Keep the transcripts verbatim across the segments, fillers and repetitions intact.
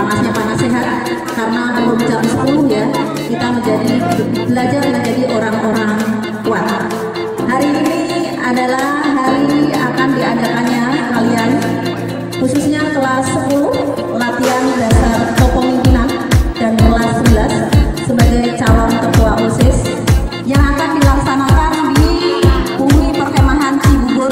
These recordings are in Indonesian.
panasnya panas sehat, karena belum jam sepuluh ya, kita menjadi belajar menjadi orang-orang kuat. Hari ini adalah hari akan diadakannya kalian, khususnya kelas sepuluh, latihan dasar kepemimpinan, dan kelas sebelas sebagai calon ketua OSIS yang akan dilaksanakan di bumi perkemahan Cibubur.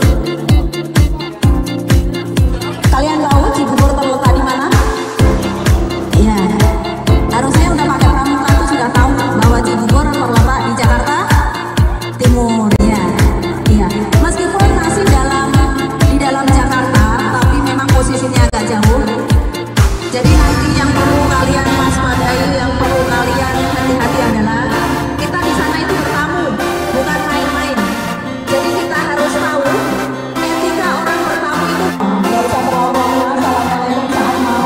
Kalian tahu Cibubur terletak di mana? Iya, harusnya udah pakai pramuka tuh sudah tahu bahwa Cibubur terletak di Jakarta Timur. Ya, iya. Meskipun masih dalam di dalam Jakarta, tapi memang posisinya agak jauh. Jadi nanti yang perlu kalian waspadai, yang perlu kalian hati-hati adalah kita di sana itu bertamu, bukan main-main. Jadi kita harus tahu etika orang bertamu itu. Nggak usah terlalu salah kalian saat mau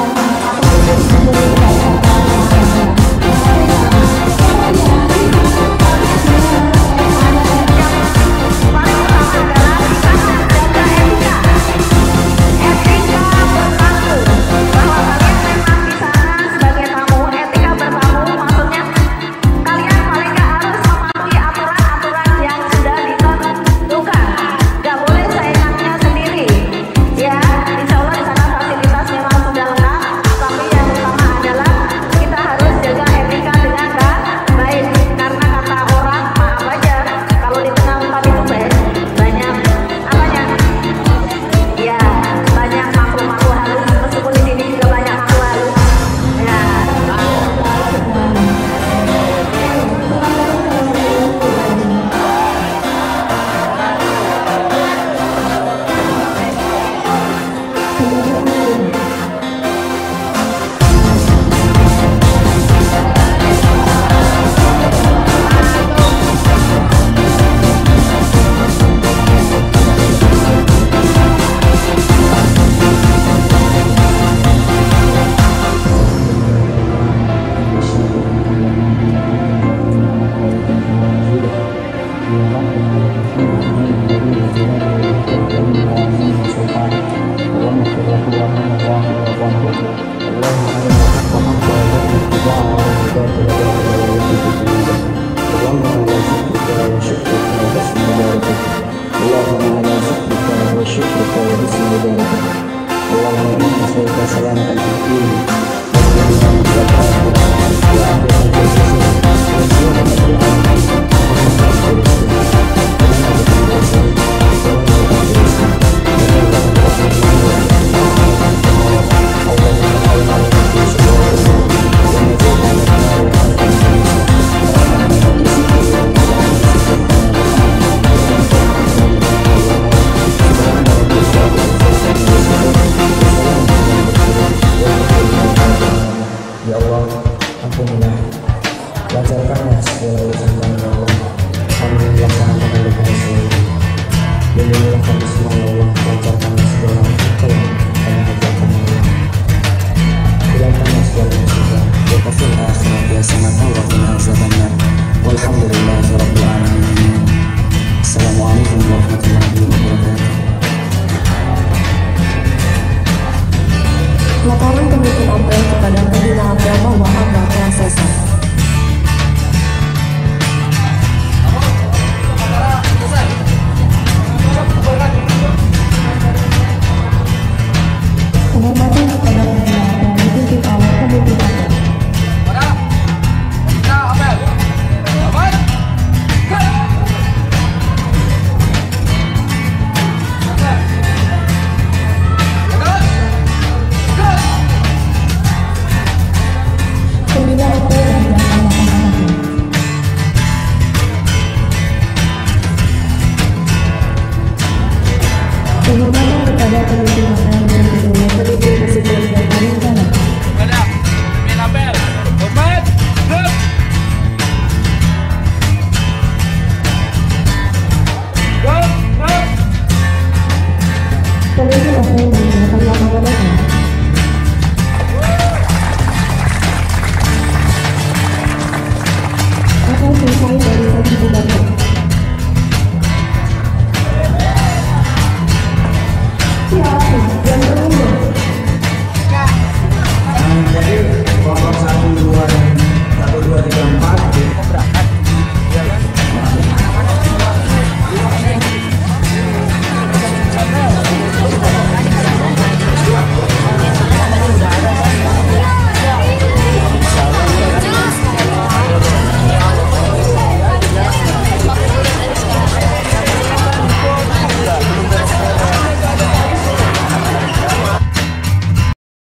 lancarkanlah segala urusan kami ya Allah. Kami melaksanakan dengan hasil. Lindungilah kami semua ya Allah. Lancarkanlah segala urusan kami kerjakan ya Allah. Hilangkanlah segala musibah. Wa qafil akhirat ya sangat Allah dan azabannar. Walhamdulillahirabbil alamin. Assalamualaikum warahmatullahi wabarakatuh. Laporan Komite Apel kepada Pembina Agama Wahaba Prasesan. Penghormatan kepada Pembina Apel dipimpin oleh Pemimpin Apel. Pembina Apel Jadi